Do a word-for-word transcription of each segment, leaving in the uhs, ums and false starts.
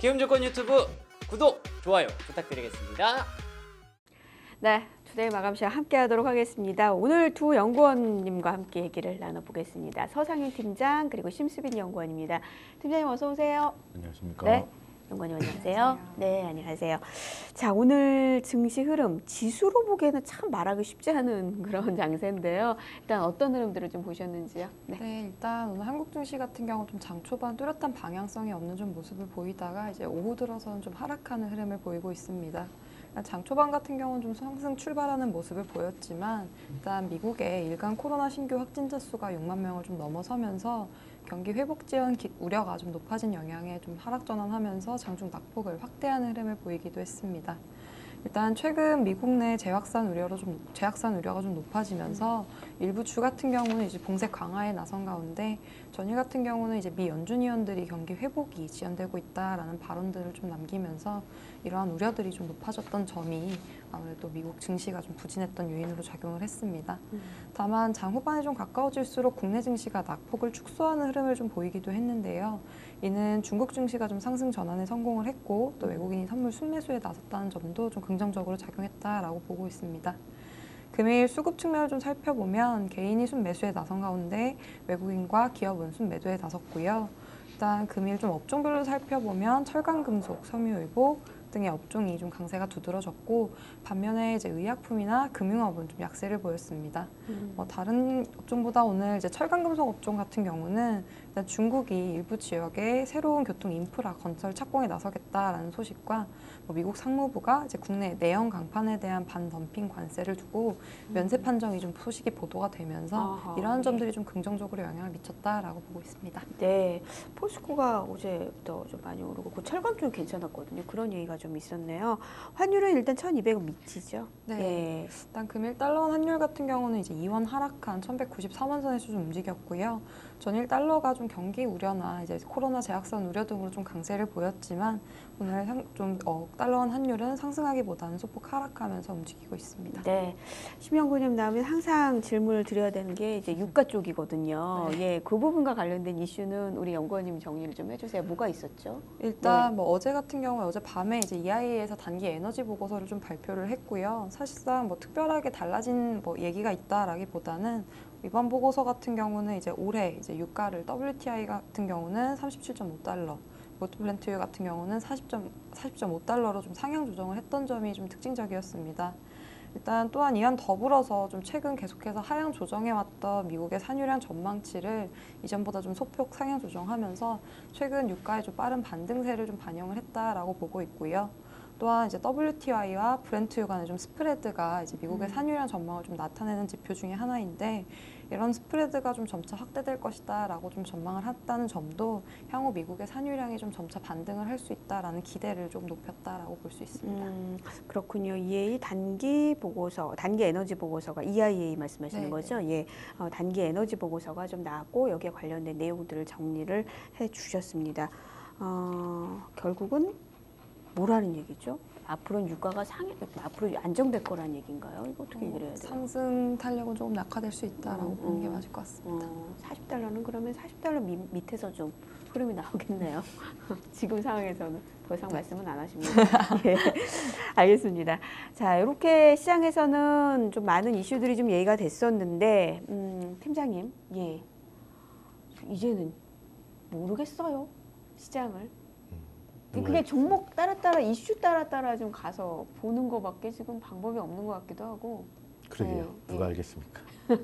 기움조건 유튜브 구독, 좋아요 부탁드리겠습니다. 네, 투데이 마감 시간 함께 하도록 하겠습니다. 오늘 두 연구원님과 함께 얘기를 나눠보겠습니다. 서상인 팀장 그리고 심수빈 연구원입니다. 팀장님 어서 오세요. 안녕하십니까. 네, 연구원님 안녕하세요. 안녕하세요. 네, 안녕하세요. 자, 오늘 증시 흐름 지수로 보기에는 참 말하기 쉽지 않은 그런 장세인데요. 일단 어떤 흐름들을 좀 보셨는지요? 네, 네 일단 오늘 한국 증시 같은 경우 좀 장 초반 뚜렷한 방향성이 없는 좀 모습을 보이다가 이제 오후 들어서는 좀 하락하는 흐름을 보이고 있습니다. 장 초반 같은 경우는 좀 상승 출발하는 모습을 보였지만 일단 미국의 일간 코로나 신규 확진자 수가 육만 명을 좀 넘어서면서 경기 회복 지연 우려가 좀 높아진 영향에 좀 하락 전환하면서 장중 낙폭을 확대하는 흐름을 보이기도 했습니다. 일단 최근 미국 내 재확산 우려로 좀 재확산 우려가 좀 높아지면서 일부 주 같은 경우는 이제 봉쇄 강화에 나선 가운데 전일 같은 경우는 이제 미 연준 위원들이 경기 회복이 지연되고 있다라는 발언들을 좀 남기면서 이러한 우려들이 좀 높아졌던 점이 아무래도 미국 증시가 좀 부진했던 요인으로 작용을 했습니다. 다만 장 후반에 좀 가까워질수록 국내 증시가 낙폭을 축소하는 흐름을 좀 보이기도 했는데요. 이는 중국 증시가 좀 상승 전환에 성공을 했고 또 외국인이 선물 순매수에 나섰다는 점도 좀 긍정적으로 작용했다라고 보고 있습니다. 금일 수급 측면을 좀 살펴보면 개인이 순매수에 나선 가운데 외국인과 기업은 순매도에 나섰고요. 일단 금일 좀 업종별로 살펴보면 철강, 금속, 섬유의복 등의 업종이 좀 강세가 두드러졌고 반면에 이제 의약품이나 금융업은 좀 약세를 보였습니다. 음. 어, 다른 업종보다 오늘 이제 철강금속 업종 같은 경우는 일단 중국이 일부 지역에 새로운 교통 인프라 건설 착공에 나서겠다라는 소식과 뭐 미국 상무부가 이제 국내 내연 강판에 대한 반덤핑 관세를 두고 면세 판정이 좀 소식이 보도가 되면서 아하, 이러한 점들이 좀 긍정적으로 영향을 미쳤다라고 보고 있습니다. 네, 포스코가 어제부터 좀 많이 오르고 그 철강 쪽이 괜찮았거든요. 그런 얘기가 좀 있었네요. 환율은 일단 천이백 원 미치죠. 네. 네. 일단 금일 달러원 환율 같은 경우는 이제 이 원 하락한 천백구십삼 원 선에서 좀 움직였고요. 전일 달러가 좀 경기 우려나 이제 코로나 재확산 우려 등으로 좀 강세를 보였지만 오늘 상, 좀 어, 달러원 환율은 상승하기보다는 소폭 하락하면서 움직이고 있습니다. 네, 심연구님 나오면 항상 질문을 드려야 되는 게 이제 유가 쪽이거든요. 네. 예, 그 부분과 관련된 이슈는 우리 연구원님 정리를 좀 해주세요. 뭐가 있었죠? 일단 네. 뭐 어제 같은 경우에 어제 밤에 이제 이아이에이에서 단기 에너지 보고서를 좀 발표를 했고요. 사실상 뭐 특별하게 달라진 뭐 얘기가 있다라기보다는 이번 보고서 같은 경우는 이제 올해 이제 유가를 더블유티아이 같은 경우는 삼십칠 점 오 달러, 브렌트유 같은 경우는 사십 점 오 달러로 좀 상향 조정을 했던 점이 좀 특징적이었습니다. 일단 또한 이와 더불어서 좀 최근 계속해서 하향 조정해왔던 미국의 산유량 전망치를 이전보다 좀 소폭 상향 조정하면서 최근 유가의 좀 빠른 반등세를 좀 반영을 했다라고 보고 있고요. 또한 이제 더블유티아이와 브렌트유 간의 좀 스프레드가 이제 미국의 음. 산유량 전망을 좀 나타내는 지표 중에 하나인데 이런 스프레드가 좀 점차 확대될 것이다라고 좀 전망을 했다는 점도 향후 미국의 산유량이 좀 점차 반등을 할 수 있다라는 기대를 좀 높였다라고 볼 수 있습니다. 음, 그렇군요. 이에이 단기 보고서, 단기 에너지 보고서가 이아이에이 말씀하시는 네네. 거죠? 예, 어, 단기 에너지 보고서가 좀 나왔고 여기에 관련된 내용들을 정리를 해주셨습니다. 어, 결국은 뭐라는 얘기죠? 앞으로는 유가가 상해, 앞으로 안정될 거란 얘기인가요? 이거 어떻게 얘기를 해야 돼요? 상승 탄력은 조금 약화될 수 있다라고 음, 보는 게 음. 맞을 것 같습니다. 어, 사십 달러는 그러면 사십 달러 미, 밑에서 좀 흐름이 나오겠네요. 지금 상황에서는 더 이상 말씀은 안 하십니다. 예, 알겠습니다. 자, 이렇게 시장에서는 좀 많은 이슈들이 좀 얘기가 됐었는데, 음, 팀장님, 예, 이제는 모르겠어요, 시장을. 그게 종목 따라 따라 이슈 따라 따라 좀 가서 보는 거밖에 지금 방법이 없는 것 같기도 하고. 그러게요. 네, 누가 예. 알겠습니까?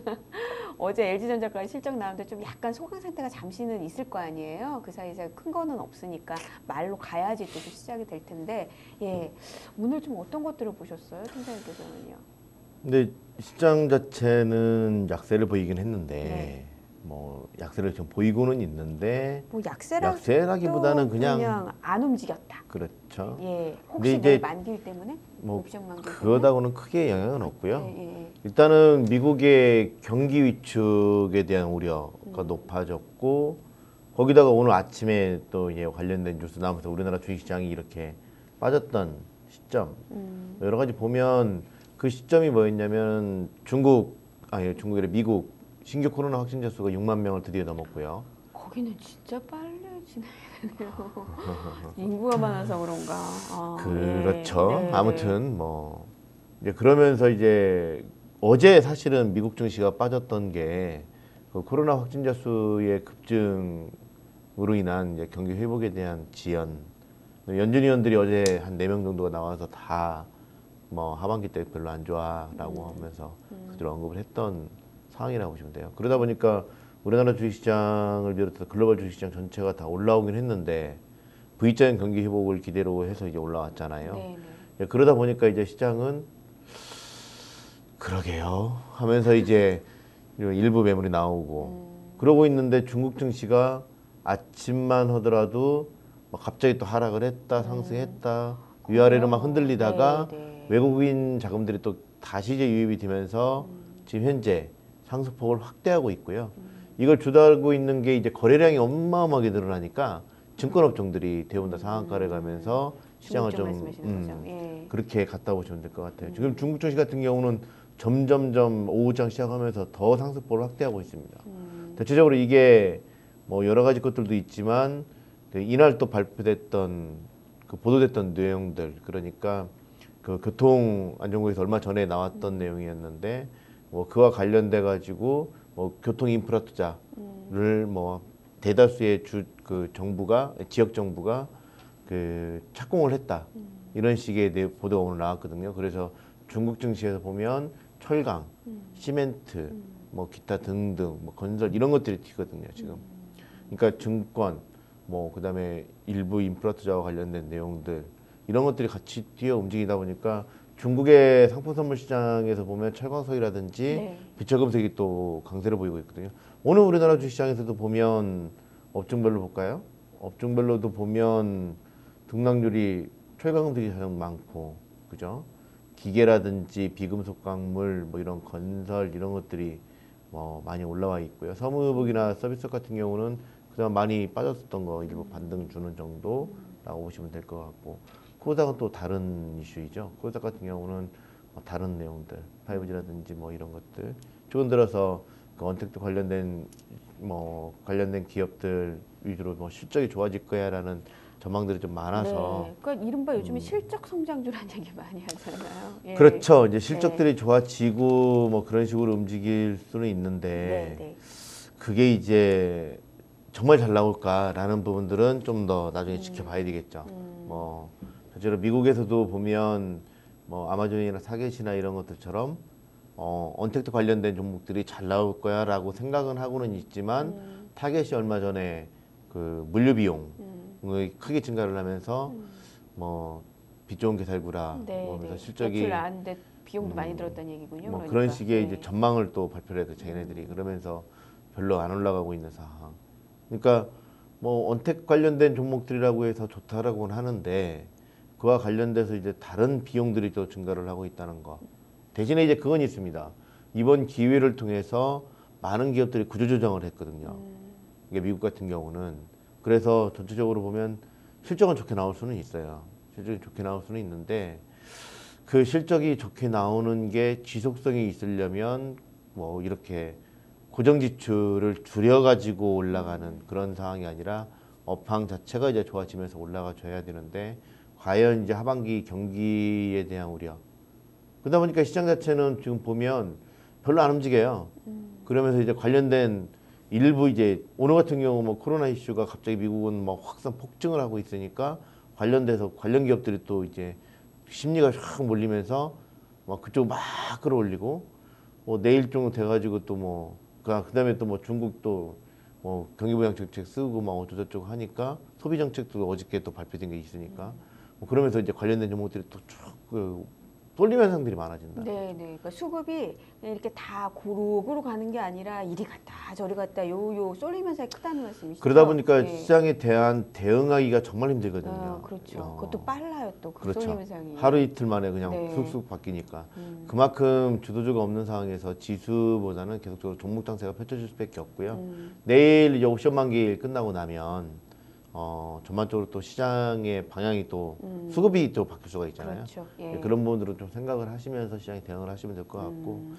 어제 엘지전자까지 실적 나오는데 좀 약간 소강 상태가 잠시는 있을 거 아니에요. 그 사이에 큰 거는 없으니까 말로 가야지 또 시작이 될 텐데, 예, 오늘 좀 어떤 것들을 보셨어요, 팀장님께서는요? 근데 시장 자체는 약세를 보이긴 했는데 네. 뭐 약세를 좀 보이고는 있는데 뭐 약세라 약세라기보다는 그냥, 그냥 안 움직였다. 그렇죠. 예, 혹시 근데 이제 내일 만기일 때문에? 뭐 옵션 만기일 때문에? 그러다고는 크게 영향은 없고요. 예, 예, 예. 일단은 미국의 경기 위축에 대한 우려가 음. 높아졌고 거기다가 오늘 아침에 또 이제 관련된 뉴스 나오면서 우리나라 주식시장이 이렇게 빠졌던 시점 음. 여러 가지 보면 그 시점이 뭐였냐면 중국 아니 중국이 아니라 미국 신규 코로나 확진자 수가 육만 명을 드디어 넘었고요. 거기는 진짜 빨리 진행. 되네요. 인구가 많아서 그런가. 아, 그렇죠. 예. 네. 아무튼 뭐 이제 그러면서 이제 어제 사실은 미국 증시가 빠졌던 게 그 코로나 확진자 수의 급증으로 인한 이제 경기 회복에 대한 지연. 연준 위원들이 어제 한 네 명 정도가 나와서 다 뭐 하반기 때 별로 안 좋아라고 하면서 그대로 언급을 했던 상황이라고 보시면 돼요. 그러다 보니까 우리나라 주식시장을 비롯해서 글로벌 주식시장 전체가 다 올라오긴 했는데 V자형 경기 회복을 기대로 해서 이제 올라왔잖아요. 네, 예, 그러다 보니까 이제 시장은 그러게요 하면서 이제 일부 매물이 나오고 그러고 있는데 중국 증시가 아침만 하더라도 막 갑자기 또 하락을 했다 상승했다 위아래로 막 흔들리다가 네, 네. 외국인 자금들이 또 다시 이제 유입이 되면서 지금 현재 상승폭을 확대하고 있고요. 이걸 주도하고 있는 게 이제 거래량이 어마어마하게 늘어나니까 증권업종들이 대부분 다 상한가를 가면서 시장을 좀 말씀하시는 거죠. 예. 그렇게 갔다 보시면 될 것 같아요. 지금 중국 증시 같은 경우는 점점점 오후장 시작하면서 더 상승폭을 확대하고 있습니다. 음. 대체적으로 이게 뭐 여러 가지 것들도 있지만 이날 또 발표됐던 그 보도됐던 내용들 그러니까 그 교통안전국에서 얼마 전에 나왔던 음. 내용이었는데 뭐 그와 관련돼 가지고 뭐 교통 인프라 투자를 음. 뭐 대다수의 주 그 정부가 지역 정부가 그 착공을 했다 음. 이런 식의 내 보도가 오늘 나왔거든요. 그래서 중국 증시에서 보면 철강, 음. 시멘트, 음. 뭐 기타 등등, 뭐 건설 이런 것들이 튀거든요 지금. 그러니까 증권, 뭐 그다음에 일부 인프라 투자와 관련된 내용들 이런 것들이 같이 뛰어 움직이다 보니까 중국의 상품 선물 시장에서 보면 철광석이라든지 네. 비철금속이 또 강세를 보이고 있거든요. 오늘 우리나라 주시장에서도 보면 업종별로 볼까요? 업종별로도 보면 등락률이 철강금속이 가장 많고, 그죠? 기계라든지 비금속 광물, 뭐 이런 건설 이런 것들이 뭐 많이 올라와 있고요. 사무복이나 서비스 같은 경우는 그동안 많이 빠졌었던 거 일부 반등 주는 정도라고 보시면 될 것 같고, 코스닥은 또 다른 이슈이죠. 코스닥 같은 경우는 뭐 다른 내용들, 파이브지라든지 뭐 이런 것들, 최근 들어서 그 언택트 관련된 뭐 관련된 기업들 위주로 뭐 실적이 좋아질 거야라는 전망들이 좀 많아서. 네. 그러니까 이른바 요즘에 음. 실적 성장주라는 얘기 많이 하잖아요. 예. 그렇죠. 이제 실적들이 네. 좋아지고 뭐 그런 식으로 움직일 수는 있는데 네, 네. 그게 이제 정말 잘 나올까라는 부분들은 좀 더 나중에 음. 지켜봐야 되겠죠. 음. 뭐 실제로 미국에서도 보면 뭐 아마존이나 타겟이나 이런 것들처럼 어, 언택트 관련된 종목들이 잘 나올 거야라고 생각은 하고는 있지만 음. 타겟이 얼마 전에 그 물류 비용이 음. 크게 증가를 하면서 음. 뭐 빚 좋은 개살구라 네, 뭐 하면서 네. 실적이 나왔는데 비용도 음. 많이 들었다는 얘기군요. 뭐 그러니까. 그런 식의 네. 이제 전망을 또 발표를 해도 자기네들이 그러면서 별로 안 올라가고 있는 상황. 그러니까 뭐 언택 관련된 종목들이라고 해서 좋다라고는 하는데 그와 관련돼서 이제 다른 비용들이 또 증가를 하고 있다는 거. 대신에 이제 그건 있습니다. 이번 기회를 통해서 많은 기업들이 구조조정을 했거든요. 음. 이게 미국 같은 경우는. 그래서 전체적으로 보면 실적은 좋게 나올 수는 있어요. 실적이 좋게 나올 수는 있는데 그 실적이 좋게 나오는 게 지속성이 있으려면 뭐 이렇게 고정 지출을 줄여가지고 올라가는 그런 상황이 아니라 업황 자체가 이제 좋아지면서 올라가 줘야 되는데 과연 이제 하반기 경기에 대한 우려. 그러다 보니까 시장 자체는 지금 보면 별로 안 움직여요. 음. 그러면서 이제 관련된 일부 이제 오늘 같은 경우 뭐 코로나 이슈가 갑자기 미국은 뭐 확산 폭증을 하고 있으니까 관련돼서 관련 기업들이 또 이제 심리가 확 몰리면서 막 그쪽 막 끌어올리고 뭐 내일 정도 돼가지고 또 뭐 그다음에 또 뭐 중국도 뭐 경기부양 정책 쓰고 막 어쩌고저쩌고 하니까 소비 정책도 어저께 또 발표된 게 있으니까 뭐 그러면서 이제 관련된 종목들이 또 쭉 그 쏠림 현상들이 많아진다. 네, 네. 그러니까 수급이 이렇게 다 고루고루 가는 게 아니라 이리 갔다 저리 갔다 요요 쏠림 현상이 크다는 말씀이시죠? 그러다 보니까 네. 시장에 대한 대응하기가 정말 힘들거든요. 아, 그렇죠. 어. 그것도 빨라요 또 그 그렇죠. 쏠림 현상이. 하루 이틀 만에 그냥 네. 쑥쑥 바뀌니까 음. 그만큼 주도주가 없는 상황에서 지수보다는 계속적으로 종목 장세가 펼쳐질 수밖에 없고요. 음. 내일 이제 옵션 만기 끝나고 나면 어, 전반적으로 또 시장의 방향이 또 음. 수급이 또 바뀔 수가 있잖아요. 그렇죠. 예. 네, 그런 부분들은 좀 생각을 하시면서 시장에 대응을 하시면 될 것 같고 음.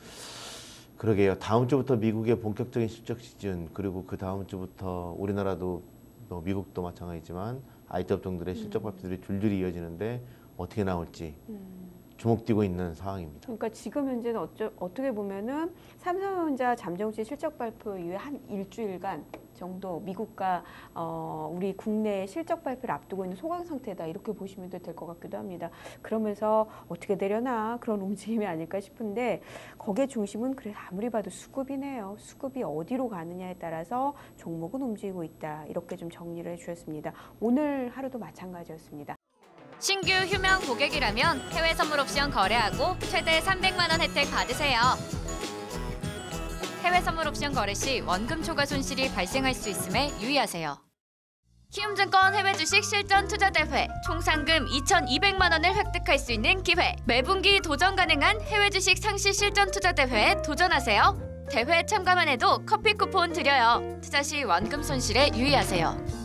그러게요. 다음 주부터 미국의 본격적인 실적 시즌 그리고 그 다음 주부터 우리나라도 또 미국도 마찬가지지만 아이티 업종들의 실적 발표들이 줄줄이 이어지는데 어떻게 나올지 음. 주목되고 있는 상황입니다. 그러니까 지금 현재는 어쩌, 어떻게 보면은 삼성전자 잠정시 실적 발표 이후에 한 일주일간 정도 미국과 어, 우리 국내 실적 발표를 앞두고 있는 소강 상태다 이렇게 보시면 될 것 같기도 합니다. 그러면서 어떻게 되려나 그런 움직임이 아닐까 싶은데 거기에 중심은 그래 아무리 봐도 수급이네요. 수급이 어디로 가느냐에 따라서 종목은 움직이고 있다 이렇게 좀 정리를 해주셨습니다. 오늘 하루도 마찬가지였습니다. 신규 휴명 고객이라면 해외 선물 옵션 거래하고 최대 삼백만 원 혜택 받으세요. 해외 선물 옵션 거래 시 원금 초과 손실이 발생할 수 있음에 유의하세요. 키움증권 해외 주식 실전 투자 대회 총 상금 이천이백만 원을 획득할 수 있는 기회. 매분기 도전 가능한 해외 주식 상시 실전 투자 대회에 도전하세요. 대회 참가만 해도 커피 쿠폰 드려요. 투자 시 원금 손실에 유의하세요.